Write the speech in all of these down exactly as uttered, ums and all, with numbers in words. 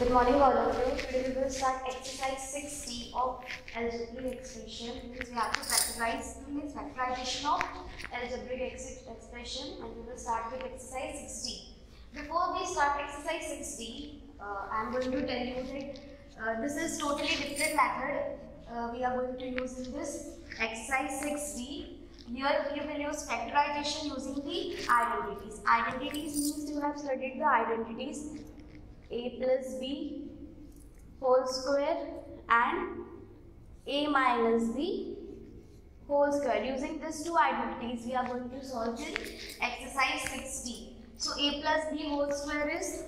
Good morning all of you. Today we will start exercise six D of algebraic expression. Means we have to factorize means factorization of algebraic ex expression, and we will start with exercise six D. Before we start exercise six D, uh, I am going to tell you that uh, this is totally different method uh, we are going to use in this exercise six D. Here we will use factorization using the identities. Identities means you have studied the identities a plus b whole square and a minus b whole square. Using these two identities, we are going to solve the exercise six D. So a plus b whole square is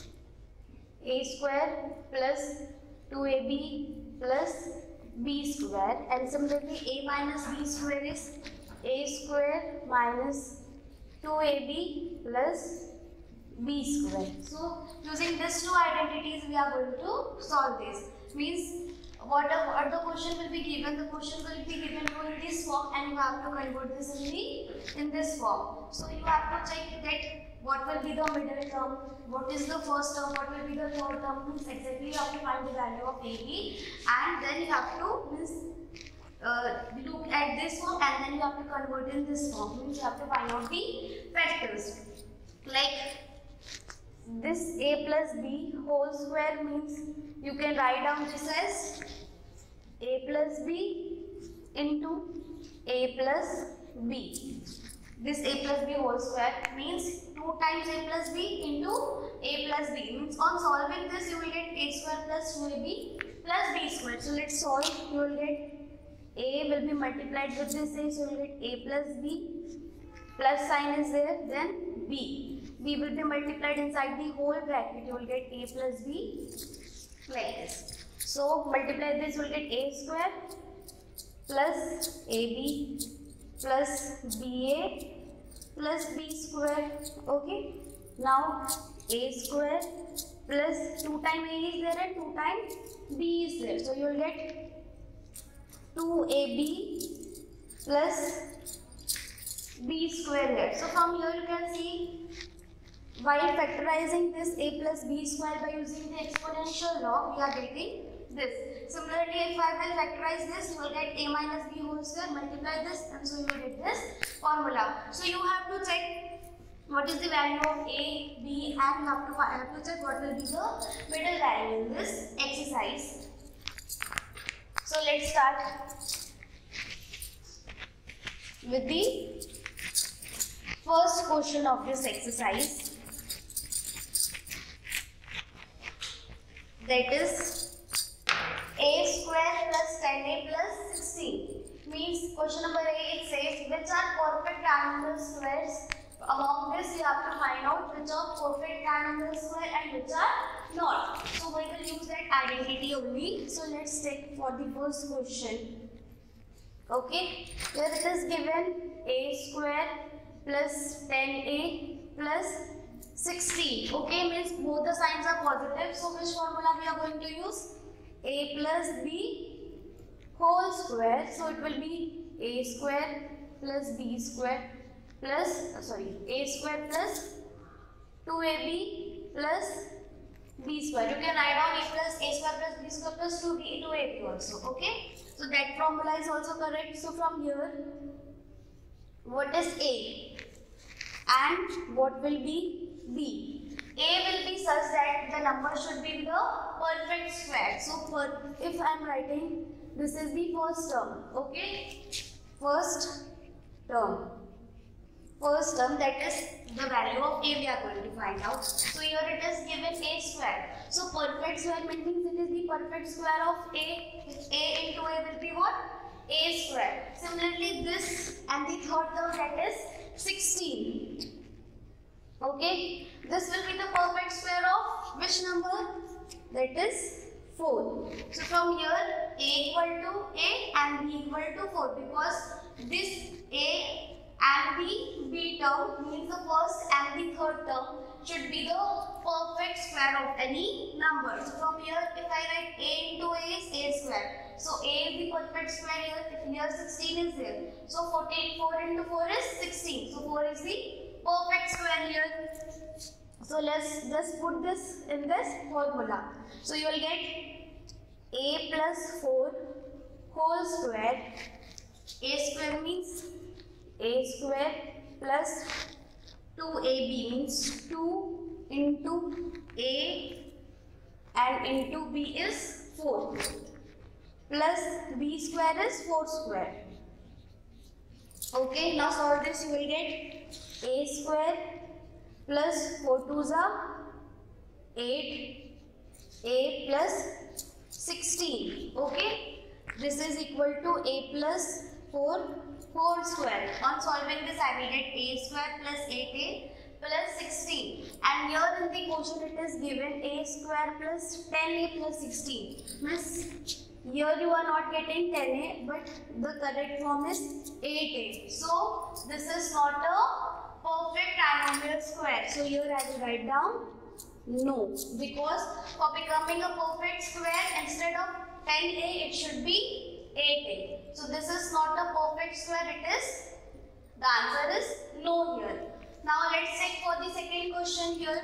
a square plus two a b plus b square, and similarly a minus b square is a square minus two a b plus b square. So using these two identities, we are going to solve this. Means whatever what the question will be given, the question will be given to in this form, and you have to convert this in the in this form. So you have to check that what will be the middle term, what is the first term, what will be the third term. Means exactly you have to find the value of a b, and then you have to means uh, look at this form, and then you have to convert in this form. Means you have to find out the factors. Like this a plus b whole square means you can write down this as a plus b into a plus b. This a plus b whole square means two times a plus b into a plus b. Means on solving this you will get a square plus two a b plus b square. So let's solve. You will get a will be multiplied with this a, so you will get a plus b, plus sign is there, then b. B will be multiplied inside the whole bracket. You will get a plus b like this. So multiply this, you will get a square plus ab plus ba plus b square. Okay. Now a square plus two times a is there and two times b is there. So you will get two a b plus b square here. So from here you can see, while factorizing this a plus b square by using the exponential law, we are getting this. Similarly, if I will factorize this, you will get a minus b whole square, multiply this, and so you will get this formula. So you have to check what is the value of a, b, and you have to, have to check what will be the middle value in this exercise. So let's start with the first question of this exercise. That is a square plus ten a plus sixteen. Means question number A, it says which are perfect triangular squares. Among this you have to find out which are perfect triangular square and which are not. So we will use that identity only. So let's take for the first question. Okay, here it is given a square plus ten a plus sixteen. Okay, means both the signs are positive. So which formula we are going to use? A plus b whole square. So it will be a square plus b square plus uh, sorry a square plus two a b plus b square. You can write down a plus a square plus b square plus two b two a b also. Okay, so that formula is also correct. So from here, what is a and what will be b? A will be such that the number should be the perfect square. So per, if I am writing, this is the first term. Okay, first term. First term, that is the value of a we are going to find out. So here it is given a square. So perfect square means it is the perfect square of a. A into a will be what? A square. Similarly, this and the third term, that is sixteen. Okay, this will be the perfect square of which number? That is four. So from here, a equal to a and b equal to four, because this a and the b term means the first and the third term should be the perfect square of any number. So from here, if I write a into a is a square. So a is the perfect square here. If here sixteen is there, so fourteen, four into four is sixteen. So four is the perfect square here. So let's just put this in this formula. So you will get a plus four whole square. A square means a square plus two a b means two into a and into b is four plus b square is four square. Okay, now solve this. You will get a square plus four twos are eight, a plus sixteen. Okay, this is equal to a plus four whole square. On solving this, I will get a square plus eight a plus sixteen. And here in the question it is given a square plus ten a plus sixteen. Miss, here you are not getting ten a, but the correct form is eight a. So this is not a perfect trinomial square. So here I will write down no, because for becoming a perfect square, instead of ten a, it should be eight a. So this is not a perfect square, it is, the answer is no here. Now let's check for the second question here.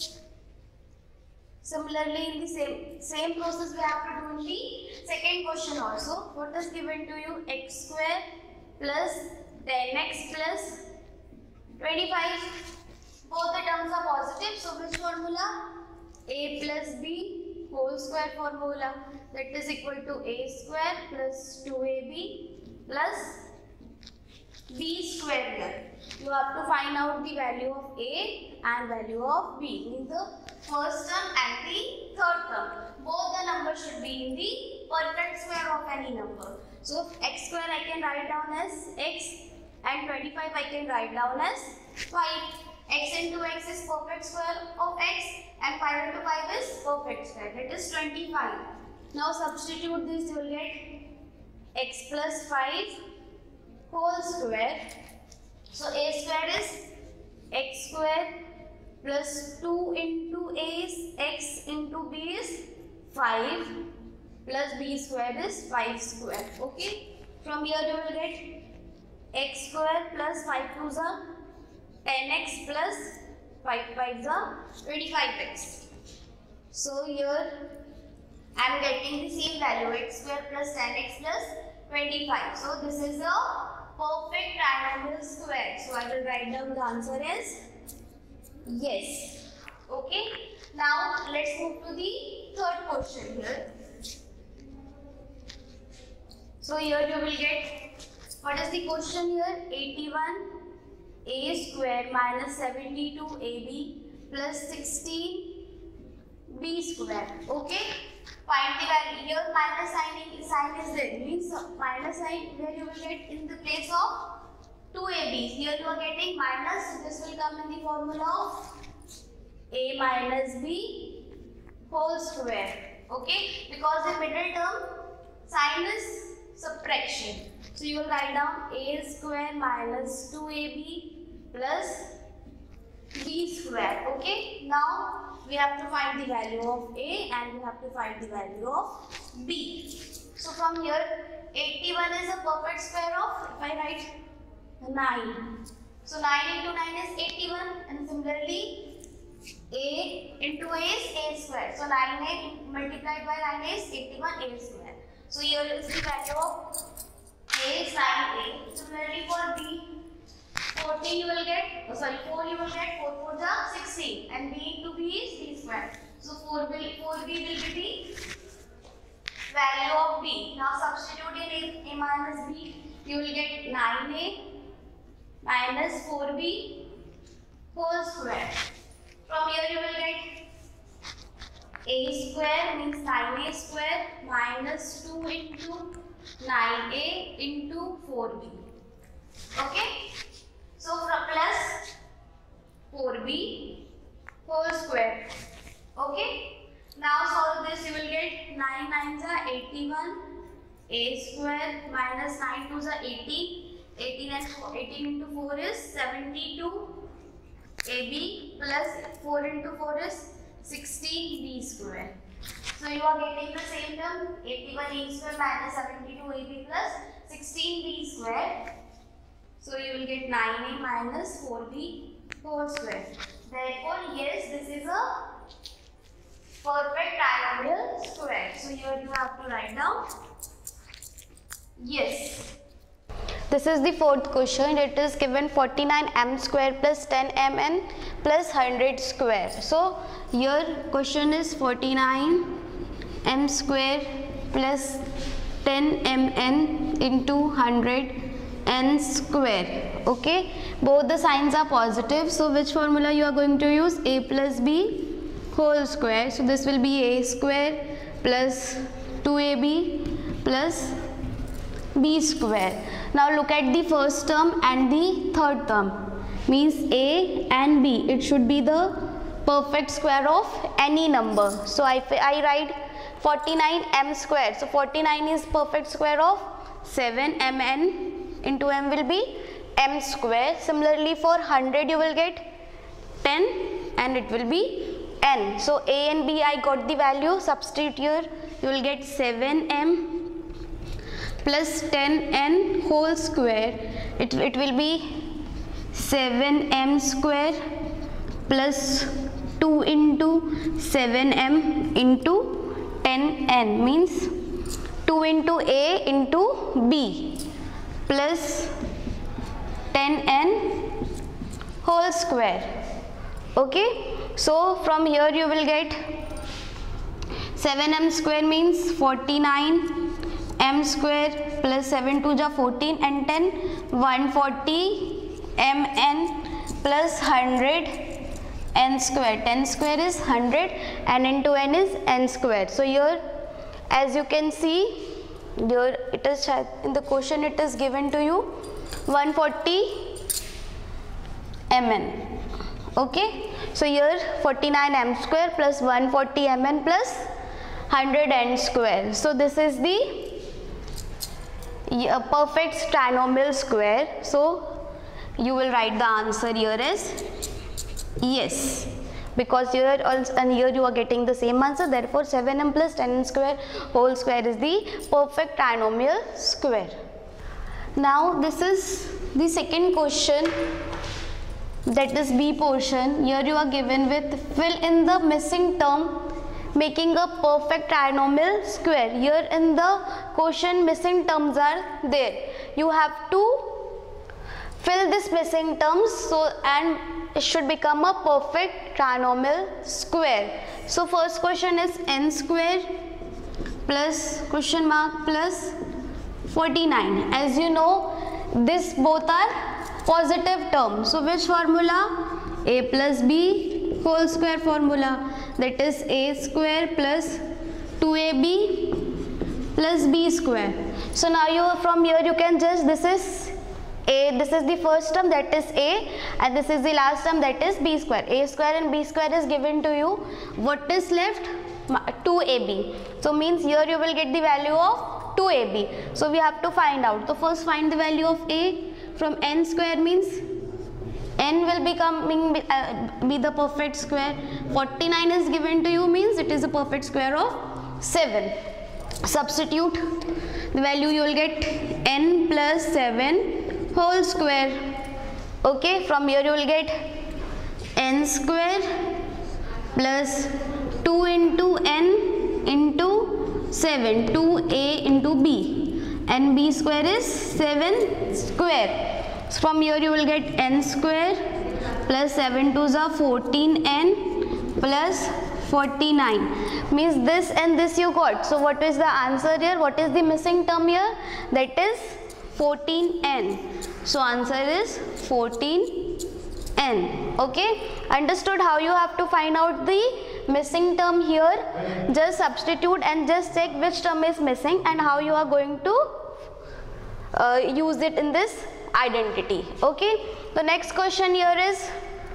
Similarly, in the same, same process we have to do in the second question also. What is given to you? X square plus ten x plus twenty-five. Both the terms are positive. So which formula? A plus b whole square formula. That is equal to a square plus two a b plus b square here. You have to find out the value of a and value of b in the first term and the third term. Both the numbers should be in the perfect square of any number. So x square I can write down as x and twenty-five I can write down as five. X into x is perfect square of x and five into five is perfect square. That is twenty-five. Now substitute this, you will get x plus five whole square. So a square is x square plus two into a is x into b is five plus b square is five square. Okay. From here you will get x square plus five twos are ten x plus five fives are twenty-five x. So here I am getting the same value, x square plus ten x plus twenty-five. So this is a perfect trinomial square. So I will write down the answer as yes. Okay. Now let's move to the third question here. So here you will get, what is the question here? eighty-one a square minus seventy-two a b plus sixteen b square. Okay. Find the value. Here minus sign, sign is there. Means minus sign where you will get in the place of two a b's. Here you are getting minus. This will come in the formula of a minus b whole square. Okay. Because the middle term sign is subtraction. So you will write down a square minus two a b plus b square. Okay. Now we have to find the value of a and we have to find the value of b. So from here eighty-one is a perfect square of, if I write nine. So nine into nine is eighty-one, and similarly a into a is a square. So nine a multiplied by nine is eighty-one a square. So here is the value of a is nine a. Similarly for b, fourteen you will get, oh sorry, four you will get, four fours are sixteen, and b into b is b square. So four will, four b will be the value of b. Now substitute in a, a minus b, you will get nine a minus four b whole square. From here you will get a square means nine a square minus two into nine a into four b. Okay. So from plus four b whole square. Okay. Now solve this, you will get nine nines are eighty-one, a square minus nine twos are eighteen, eighteen and four, eighteen into four is seventy-two, ab plus four into four is sixteen b square. So you are getting the same term, eighty-one a square minus seventy-two ab plus sixteen b square. So you will get nine a minus four b whole square. Therefore, yes, this is a perfect trinomial square. So here you have to write down yes. This is the fourth question. It is given forty-nine m square plus ten m n plus one hundred square. So here question is forty-nine m square plus ten m n into one hundred n square. Okay, both the signs are positive. So which formula you are going to use? A plus b whole square. So this will be a square plus two a b plus b square. Now look at the first term and the third term. Means a and b. It should be the perfect square of any number. So I, I write forty-nine m square. So forty-nine is perfect square of seven m n into m will be m square. Similarly for one hundred you will get ten and it will be n. So a and b I got the value. Substitute here. You will get seven m plus ten n whole square. It, it will be seven m square plus two into seven m into ten n means two into a into b plus ten n whole square. Okay, so from here you will get seven m square means forty-nine m square plus seven two ja fourteen and ten one hundred forty m n plus one hundred n square. ten square is one hundred and into n is n square. So here as you can see, here it is in the question it is given to you one hundred forty m n. Okay, so here forty-nine m square plus one hundred forty m n plus one hundred n square. So this is the a perfect trinomial square. So you will write the answer here as yes, because here also and here you are getting the same answer. Therefore seven m plus ten n square whole square is the perfect trinomial square. Now this is the second question, that is B portion. Here you are given with fill in the missing term making a perfect trinomial square. Here in the question missing terms are there. You have to fill this missing terms so and it should become a perfect trinomial square. So first question is n square plus question mark plus forty-nine. As you know, this both are positive terms. So which formula? A plus b whole square formula, that is a square plus two a b plus b square. So now you from here you can just, this is a, this is the first term, that is a, and this is the last term, that is b square. A square and b square is given to you. What is left? two a b. So means here you will get the value of two a b. So we have to find out. So first find the value of a. From n square means n will be coming uh, be the perfect square. forty-nine is given to you means it is a perfect square of seven. Substitute the value, you will get n plus seven whole square. Okay, from here you will get n square plus two into n into seven, two a into b, and b square is seven square. So from here you will get n square plus seven twos are fourteen n plus forty-nine, means this and this you got. So what is the answer here? What is the missing term here? That is fourteen n. So answer is fourteen n. Okay, understood how you have to find out the missing term here? Just substitute and just check which term is missing and how you are going to uh, use it in this identity. Okay, the next question here is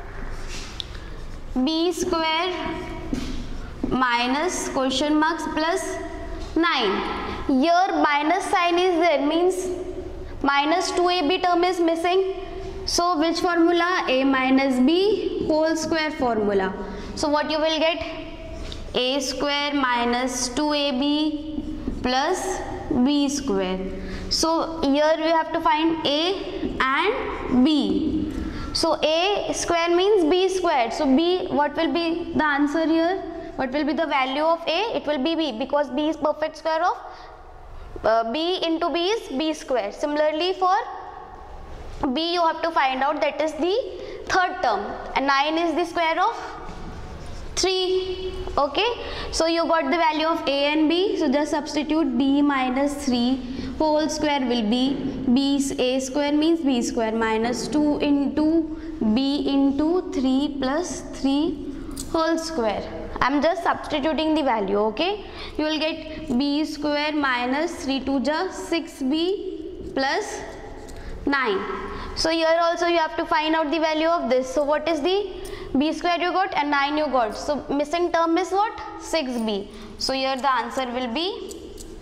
b square minus question marks plus nine. Here minus sign is there, means minus two a b term is missing. So which formula? A minus b whole square formula. So what you will get? A square minus two a b plus b square. So here we have to find a and b. So A square means B square. So B, what will be the answer here? What will be the value of A? It will be B, because B is perfect square of uh, B into B is B square. Similarly for B, you have to find out, that is the third term, and nine is the square of three. Okay, so you got the value of A and B. So just substitute B minus three whole square will be B. A square means B square minus two into B into three plus three whole square. I am just substituting the value. Okay, you will get B square minus three to the six B plus nine. So here also you have to find out the value of this. So what is the B square you got and nine you got? So missing term is what? six B. So here the answer will be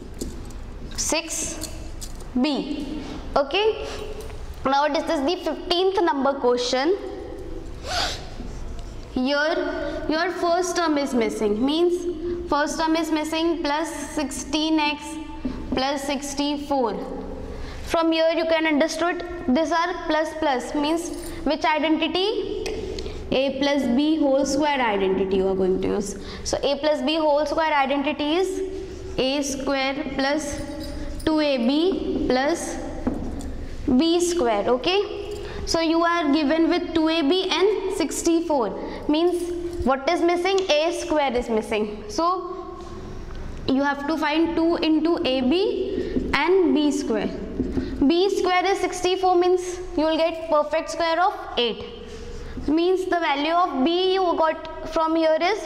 six B. Okay. Now this is the fifteenth number question. Here your first term is missing, means first term is missing, plus sixteen x plus sixty-four. From here you can understood these are plus plus, means which identity? A plus B whole square identity you are going to use. So A plus B whole square identity is A square plus two A B plus B square. Okay, so you are given with two A B and sixty-four, means what is missing? A square is missing. So you have to find two into A B and B square. B square is sixty-four, means you will get perfect square of eight. Means the value of B you got from here is,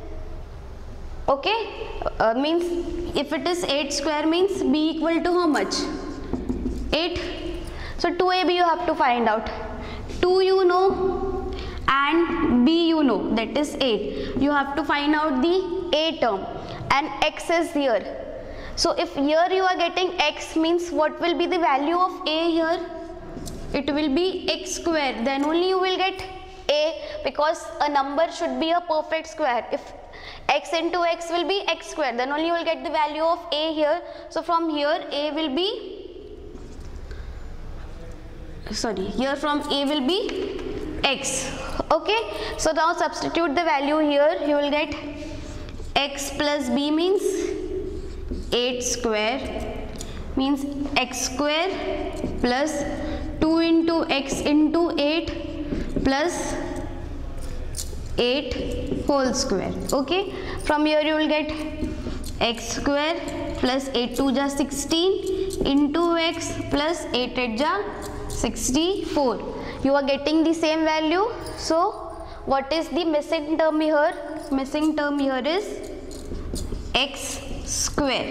okay, uh, means if it is eight square means B equal to how much? eight. So two A B you have to find out. two you know and B you know, that is eight. You have to find out the A term, and X is here. So if here you are getting X, means what will be the value of A here? It will be X square. Then only you will get A, because a number should be a perfect square. If X into X will be X square, then only you will get the value of A here. So from here A will be, sorry, here from A will be X. Okay, so now substitute the value here. You will get X plus B means eight square, means X square plus two into X into eight plus eight whole square. Okay, from here you will get X square plus eight to the sixteen into X plus eight at the sixty-four. You are getting the same value. So what is the missing term here? Missing term here is X square.